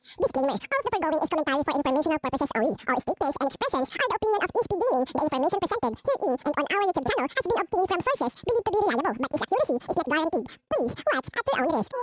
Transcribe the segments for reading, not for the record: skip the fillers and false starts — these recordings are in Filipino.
Disclaimer. All of the foregoing is commentary for informational purposes only. All statements and expressions are the opinion of Inspi Gaming. The information presented herein and on our YouTube channel has been obtained from sources believed to be reliable, but its accuracy is not guaranteed. Please watch at your own risk.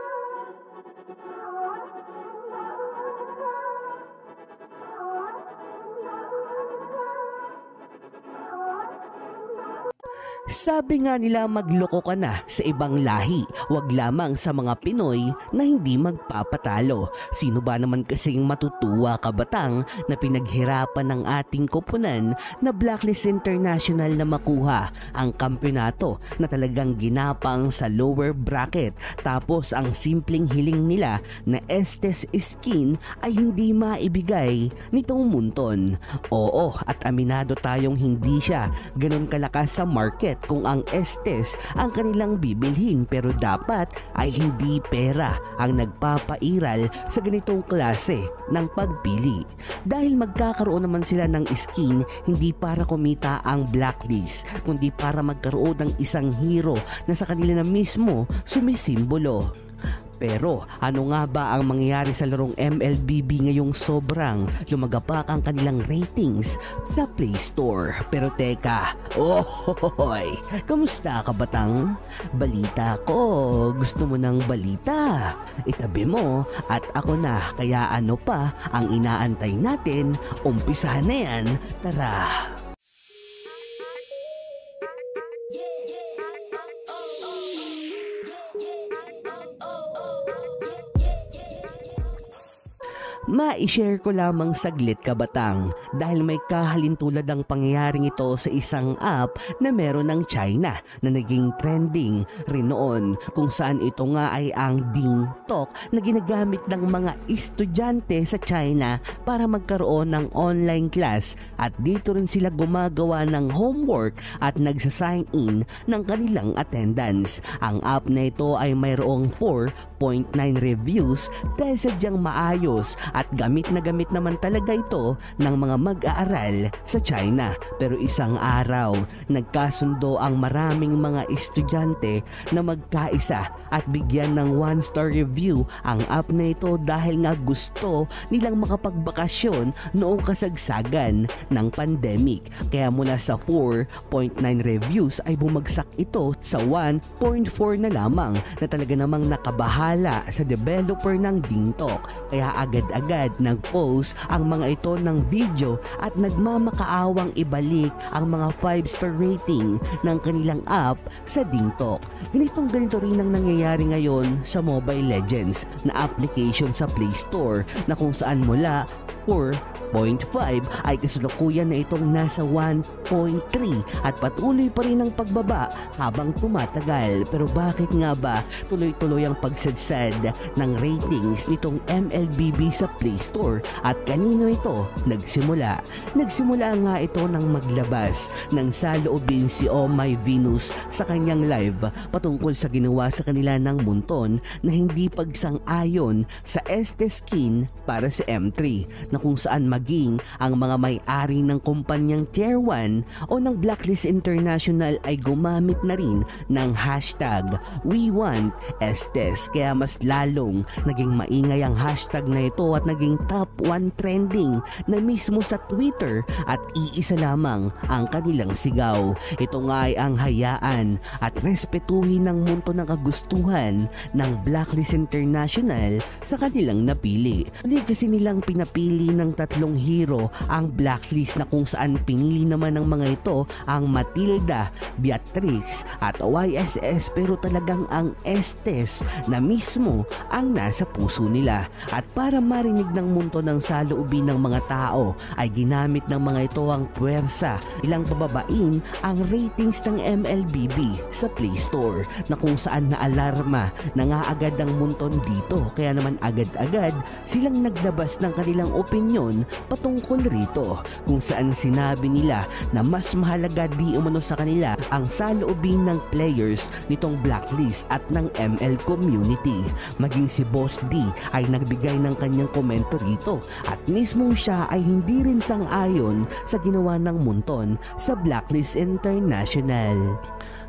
Sabi nga nila magloko ka na sa ibang lahi, wag lamang sa mga Pinoy na hindi magpapatalo. Sino ba naman kasing matutuwa, kabatang, na pinaghirapan ng ating koponan na Blacklist International na makuha ang kampyonato na talagang ginapang sa lower bracket, tapos ang simpleng hiling nila na Estes skin ay hindi maibigay nitong Munton. Oo, at aminado tayong hindi siya ganun kalakas sa market kung ang Estes ang kanilang bibilhin, pero dapat ay hindi pera ang nagpapairal sa ganitong klase ng pagpili, dahil magkakaroon naman sila ng skin hindi para kumita ang Blacklist, kundi para magkaroon ng isang hero na sa kanila na mismo sumisimbolo. Pero ano nga ba ang mangyayari sa larong MLBB ngayong sobrang lumagapak ang kanilang ratings sa Play Store? Pero teka, ohoy, kamusta ka batang? Balita ko, gusto mo ng balita? Itabi mo at ako na, kaya ano pa ang inaantay natin? Umpisahan na yan, tara! Ma-share ko lamang saglit, kabatang, dahil may kahalintulad ang pangyayaring ito sa isang app na meron ng China na naging trending rin noon, kung saan ito nga ay ang DingTalk na ginagamit ng mga estudyante sa China para magkaroon ng online class, at dito rin sila gumagawa ng homework at nagsasign in ng kanilang attendance. Ang app na ito ay mayroong 4.9 reviews dahil sadyang maayos at gamit na gamit naman talaga ito ng mga mag-aaral sa China. Pero isang araw, nagkasundo ang maraming mga estudyante na magkaisa at bigyan ng 1-star review ang app na ito dahil nga gusto nilang makapagbakasyon noong kasagsagan ng pandemic. Kaya mula sa 4.9 reviews ay bumagsak ito sa 1.4 na lamang, na talaga namang nakabahala sa developer ng DingTalk. Kaya agad-agad nag-post ang mga ito ng video at nagmamakaawang ibalik ang mga 5-star rating ng kanilang app sa DingTalk. Ganito rin ang nangyayari ngayon sa Mobile Legends na application sa Play Store, na kung saan mula 4.5 ay kasalukuyan na itong nasa 1.3 at patuloy pa rin ang pagbaba habang tumatagal. Pero bakit nga ba tuloy-tuloy ang pagsadsad ng ratings nitong MLBB sa Play Store, at kanino ito nagsimula? Nagsimula nga ito nang maglabas ng saloobin si Oh My Venus sa kanyang live patungkol sa ginawa sa kanila ng Munton na hindi pagsang-ayon sa Estes skin para sa M3, na kung saan maging ang mga may-ari ng kumpanyang Tier 1 o ng Blacklist International ay gumamit na rin ng hashtag #WeWantEstes. Kaya mas lalong naging maingay ang hashtag na ito at naging top 1 trending na mismo sa Twitter, at iisa lamang ang kanilang sigaw. Ito nga ay ang hayaan at respetuhin ng Munton ng kagustuhan ng Blacklist International sa kanilang napili. Hindi kasi nilang pinapili ng tatlong hero ang Blacklist, na kung saan pinili naman ng mga ito ang Matilda, Beatrix at YSS, pero talagang ang Estes na mismo ang nasa puso nila. At para marinig ng Munton ng saloobin ng mga tao ay ginamit ng mga ito ang puwersa ilang pababain ang ratings ng MLBB sa Play Store, na kung saan naalarma na nga agad ang Munton dito. Kaya naman agad-agad silang naglabas ng kanilang opinyon patungkol rito, kung saan sinabi nila na mas mahalaga di umano sa kanila ang saloobin ng players nitong Blacklist at ng ML community. Maging si Boss D ay nagbigay ng kanyang komento rito, at mismo siya ay hindi rin sang-ayon sa ginawa ng Munton sa Blacklist International.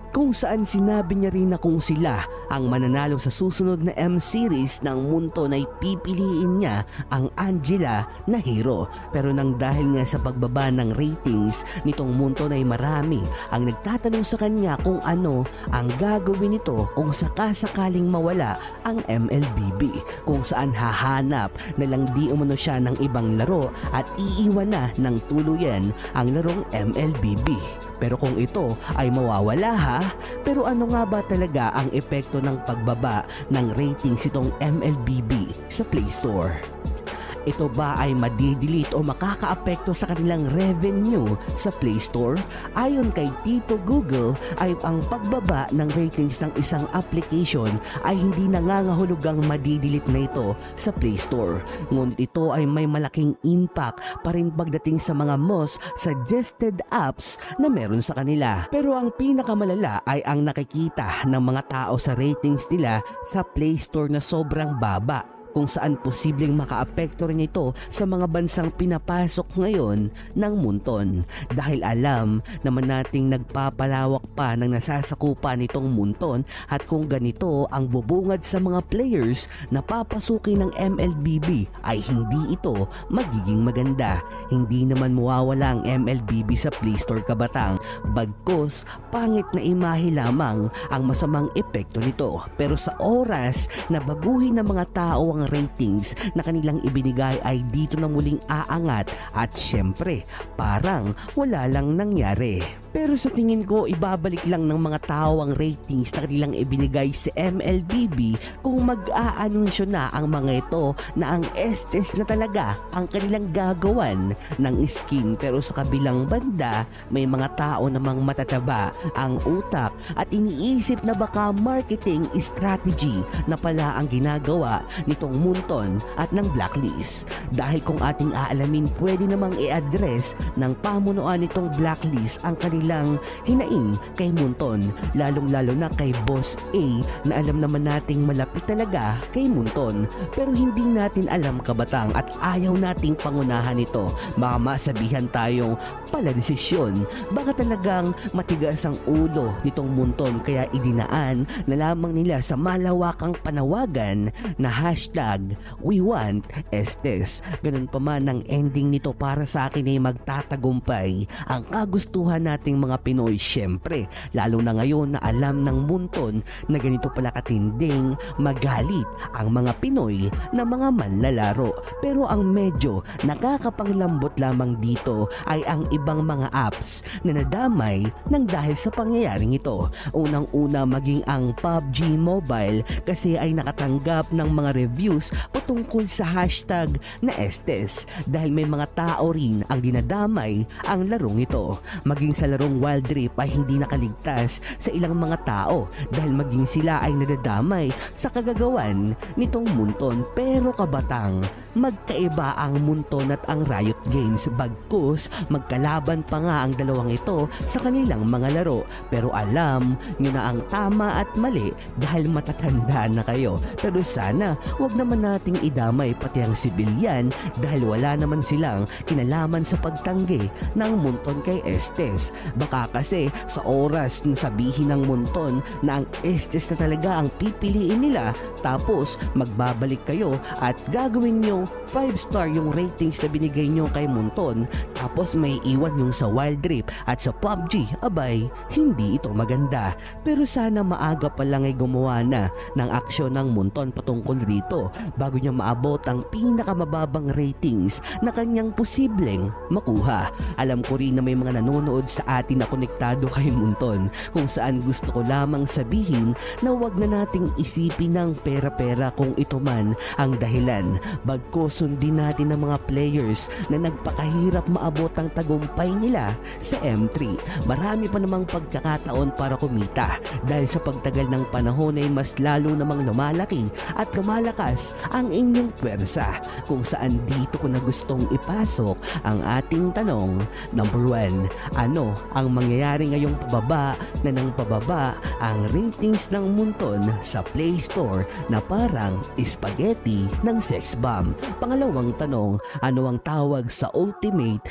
kung saan sinabi niya rin na kung sila ang mananalo sa susunod na M-series ng Munton ay pipiliin niya ang Angela na hero. Pero nang dahil nga sa pagbaba ng ratings nitong Munton ay marami ang nagtatanong sa kanya kung ano ang gagawin nito kung sakasakaling mawala ang MLBB, kung saan hahanap na lang di umano siya ng ibang laro at iiwan na ng tuluyan ang larong MLBB. Pero kung ito ay mawawala ha, pero ano nga ba talaga ang epekto ng pagbaba ng ratings itong MLBB sa Play Store? Ito ba ay madidelete o makakaapekto sa kanilang revenue sa Play Store? Ayon kay Tito Google ay ang pagbaba ng ratings ng isang application ay hindi nangangahulugang madidelete na ito sa Play Store. Ngunit ito ay may malaking impact pa rin pagdating sa mga most suggested apps na meron sa kanila. Pero ang pinakamalala ay ang nakikita ng mga tao sa ratings nila sa Play Store na sobrang baba, kung saan posibleng makaapekto rin ito sa mga bansang pinapasok ngayon ng Munton. Dahil alam naman nating nagpapalawak pa ng nasasakupan nitong Munton at kung ganito ang bubungad sa mga players na papasukin ng MLBB ay hindi ito magiging maganda. Hindi naman mawawala ang MLBB sa Play Store kabatang, bagkus pangit na imahe lamang ang masamang epekto nito. Pero sa oras na baguhin ng mga tao ang ratings na kanilang ibinigay ay dito na muling aangat at syempre parang wala lang nangyari. Pero sa tingin ko ibabalik lang ng mga tao ang ratings na kanilang ibinigay sa MLBB kung mag-aanunsyo na ang mga ito na ang Estes na talaga ang kanilang gagawan ng skin. Pero sa kabilang banda may mga tao namang matataba ang utak at iniisip na baka marketing strategy na pala ang ginagawa nitong Munton at ng Blacklist. Dahil kung ating aalamin, pwede namang i-address ng pamunuan nitong Blacklist ang kanilang hinaing kay Munton, lalong-lalo na kay Boss A na alam naman nating malapit talaga kay Munton. Pero hindi natin alam kabatang at ayaw nating pangunahan ito. Baka masabihan tayong pala desisyon, baka talagang matigas ang ulo nitong Munton kaya idinaan na lamang nila sa malawakang panawagan na hashtag We Want Estes. Ganun pa man ang ending nito para sa akin ay magtatagumpay ang kagustuhan nating mga Pinoy, syempre lalo na ngayon na alam ng Munton na ganito pala katinding magalit ang mga Pinoy na mga manlalaro. Pero ang medyo nakakapanglambot lamang dito ay ang ibang mga apps na nadamay ng dahil sa pangyayaring ito. Unang-una maging ang PUBG Mobile kasi ay nakatanggap ng mga reviews patungkol sa hashtag na Estes dahil may mga tao rin ang dinadamay ang larong ito. Maging sa larong Wild Rift ay hindi nakaligtas sa ilang mga tao dahil maging sila ay nadadamay sa kagagawan nitong Munton. Pero kabatang, magkaiba ang Munton at ang Riot Games, bagkus magkalaban pa nga ang dalawang ito sa kanilang mga laro. Pero alam nyo na ang tama at mali dahil matatanda na kayo. Pero sana wag naman nating idamay pati ang sibilyan dahil wala naman silang kinalaman sa pagtanggi ng Munton kay Estes. Baka kasi sa oras na sabihin ng Munton na ang Estes na talaga ang pipiliin nila, tapos magbabalik kayo at gagawin nyo 5-star yung ratings na binigay nyo kay Munton, tapos may iwan yung sa Wild Rift at sa PUBG, abay, hindi ito maganda. Pero sana maaga pa lang ay gumawa na ng aksyon ng Munton patungkol rito bago niya maabot ang pinakamababang ratings na kanyang posibleng makuha. Alam ko rin na may mga nanonood sa atin na konektado kay Munton, kung saan gusto ko lamang sabihin na wag na nating isipin ng pera-pera kung ito man ang dahilan. Bagkus sundin natin ang mga players na nagpakahirap maabot ang tagumpay nila sa M3. Marami pa namang pagkakataon para kumita dahil sa pagtagal ng panahon ay mas lalo namang lumalaki at lumalakas ang inyong pwersa, kung saan dito ko na gustong ipasok ang ating tanong. Number 1, ano ang mangyayari ngayong pababa na ng pababa ang ratings ng Munton sa Play Store na parang spaghetti ng sex bomb? Pangalawang tanong, ano ang tawag sa ultimate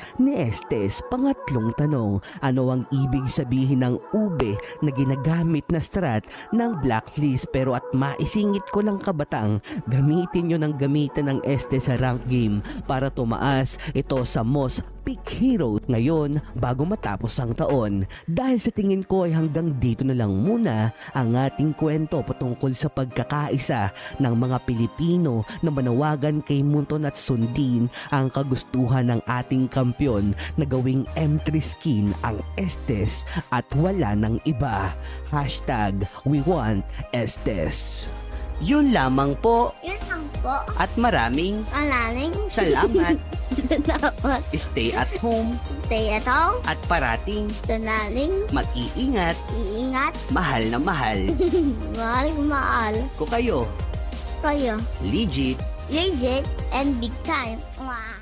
ni Estes. Pangatlong tanong, ano ang ibig sabihin ng ube na ginagamit na strat ng blacklist? Pero at maisingit ko lang kabatang, gamitin nyo ng gamitin ng Estes sa rank game para tumaas ito sa most peak hero ngayon bago matapos ang taon. Dahil sa tingin ko ay hanggang dito na lang muna ang ating kwento patungkol sa pagkakaisa ng mga Pilipino na manawagan kay Munton at sundin ang kagustuhan ng ating kampyon na gawing M3 skin ang Estes at wala ng iba. Hashtag we want Estes. Yun lamang po Yun lang po. at maraming salamat. Salamat. Stay at home Stay at home. at parating Tunaling. mag-iingat. Iingat. Mahal na mahal Mahal. ko kayo. Kayo. Legit. Legit and big time. Wow.